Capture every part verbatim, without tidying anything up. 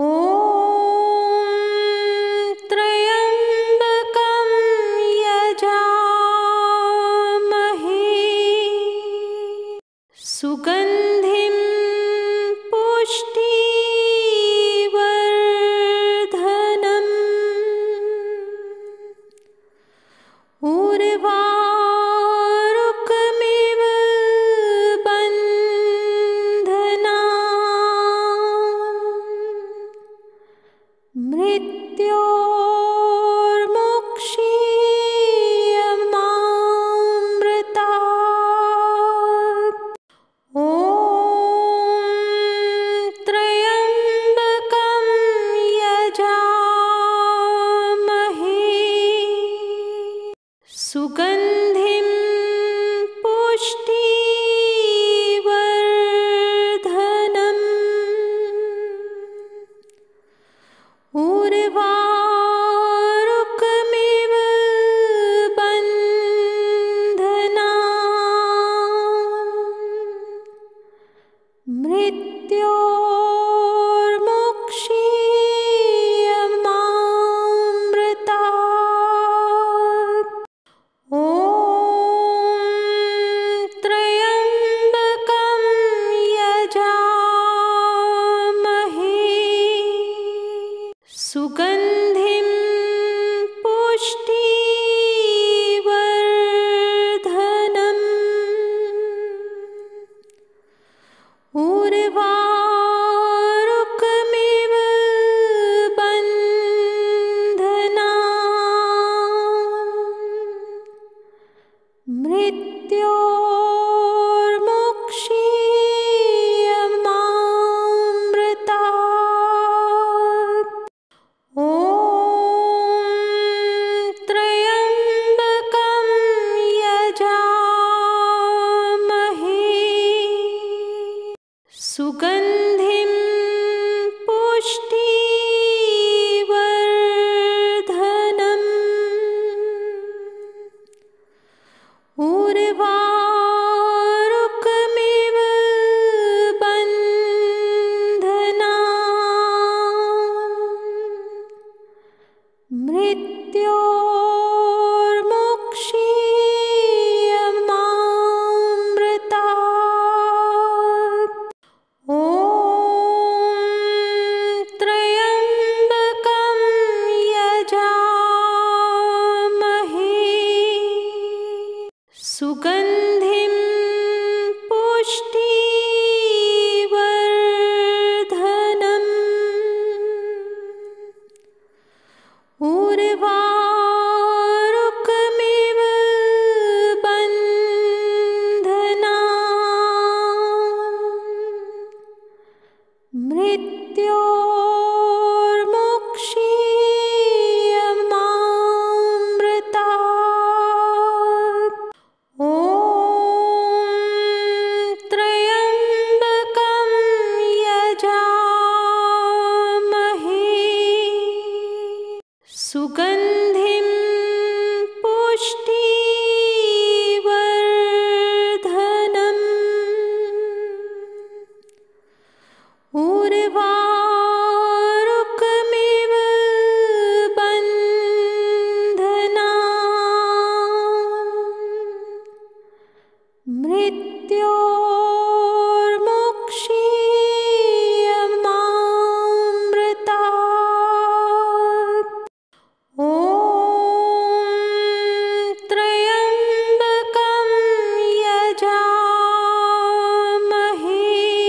ॐ त्र्यम्बकं यजामहे सुगन्धिं पुष्टिवर्धनम् उर्वारुकमिव बन्धनान् मृत्योर्मुक्षीयमामृतात्। ॐ त्र्यम्बकं यजामहे सुगन्धिं पुष्टिवर्धनम् उर्वारुकमिव बन्धनान् मृत्योर्मुक्षीयमामृतात्। ॐ त्र्यम्बकं यजामहे सुगन्धिं पुष्टिवर्धनम् उर्वारुकमिव बन्धनान् मृत्योर्मुक्षीयमामृतात्। ॐ त्र्यम्बकं यजामहे सुगन्धिं पुष्टिवर्धनम् उर्वारुकमिव बन्धनान् मृत्योर्मुक्षीयमामृतात्। ॐ त्र्यम्बकं यजामहे सुगन्धिं पुष्टिवर्धनम् उर्वारुकमिव बन्धनान् मृत्योर्मुक्षीयमामृतात्। ॐ त्र्यम्बकं यजामहे सुगन्धिं पुष्टिवर्धनम् उर्वारुकमिव बन्धनान् मृत्योर्मुक्षीयमामृतात्। ॐ त्र्यम्बकं यजामहे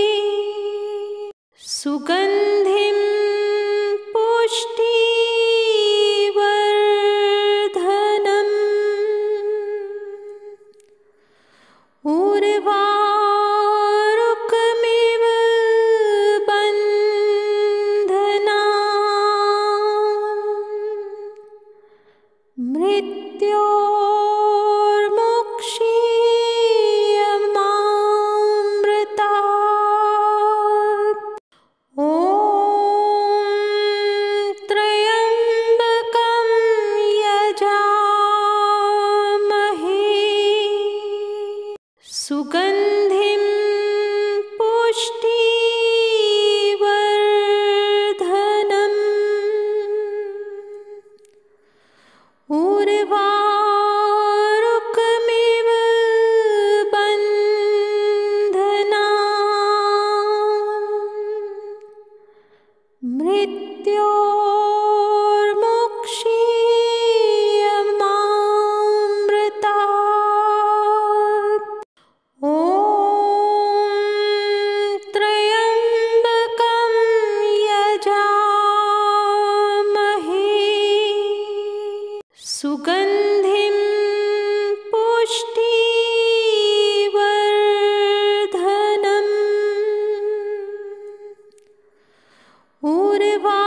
सुगन्धिं पुष्टिवर्धनम् उर्वारुकमिव बन्धनान् मृत्योर्मुक्षीयमामृतात्। ॐ मृत्योर्मुक्षीयमामृतात्। ॐ त्र्यम्बकं यजामहे सुगन्धिं पुष्टिवर्धनम्। उर्वारुकमिव